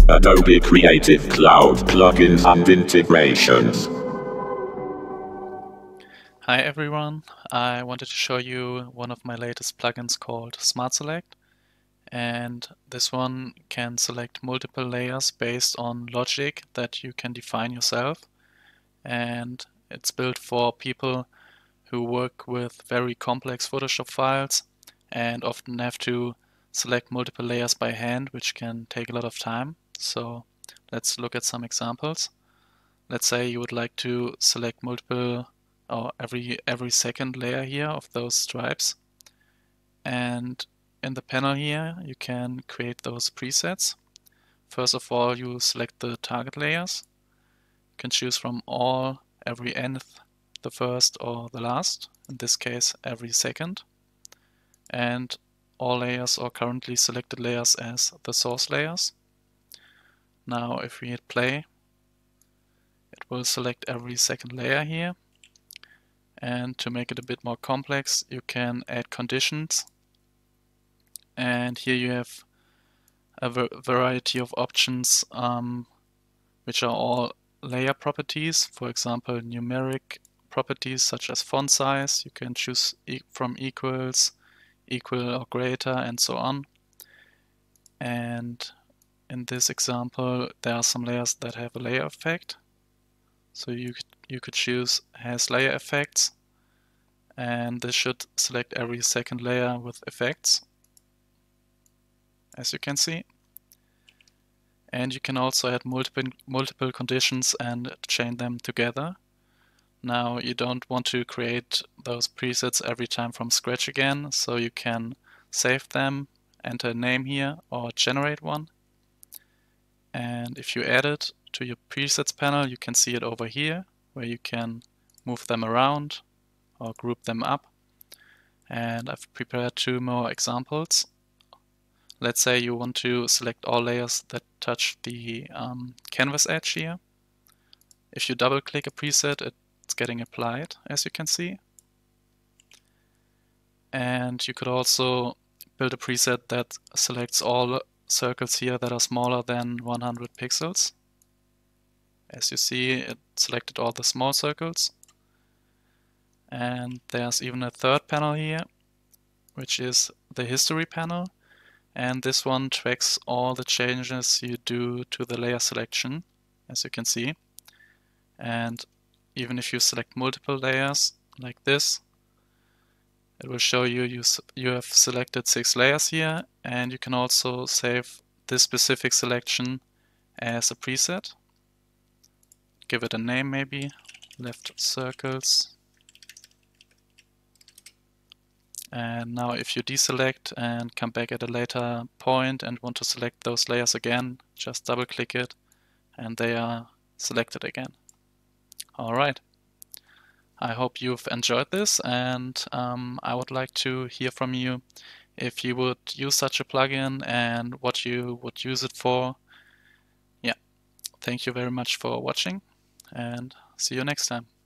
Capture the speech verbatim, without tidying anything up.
Adobe Creative Cloud plugins and integrations. Hi everyone, I wanted to show you one of my latest plugins called Smart Select, and this one can select multiple layers based on logic that you can define yourself, and it's built for people who work with very complex Photoshop files and often have to select multiple layers by hand, which can take a lot of time. So let's look at some examples. Let's say you would like to select multiple or every every second layer here of those stripes, and in the panel here you can create those presets. First of all, you select the target layers. You can choose from all, every nth, the first or the last, in this case every second, and all layers or currently selected layers as the source layers. Now if we hit play, it will select every second layer here. And to make it a bit more complex, you can add conditions. And here you have a variety of options, um, which are all layer properties. For example, numeric properties such as font size. You can choose e from equals, equal or greater, and so on. And in this example, there are some layers that have a layer effect. So you you could choose has layer effects, and this should select every second layer with effects, as you can see. And you can also add multiple multiple conditions and chain them together. Now you don't want to create those presets every time from scratch again, so you can save them, enter a name here, or generate one. And if you add it to your presets panel, you can see it over here, where you can move them around or group them up. And I've prepared two more examples. Let's say you want to select all layers that touch the um, canvas edge here. If you double click a preset, it's getting applied, as you can see. And you could also build a preset that selects all circles here that are smaller than one hundred pixels. As you see, it selected all the small circles. And there's even a third panel here, which is the history panel. And this one tracks all the changes you do to the layer selection, as you can see. And even if you select multiple layers like this, it will show you you, you have selected six layers here, and you can also save this specific selection as a preset. Give it a name maybe, left circles. And now if you deselect and come back at a later point and want to select those layers again, just double click it and they are selected again. Alright, I hope you've enjoyed this, and um, I would like to hear from you if you would use such a plugin and what you would use it for. Yeah, thank you very much for watching, and see you next time.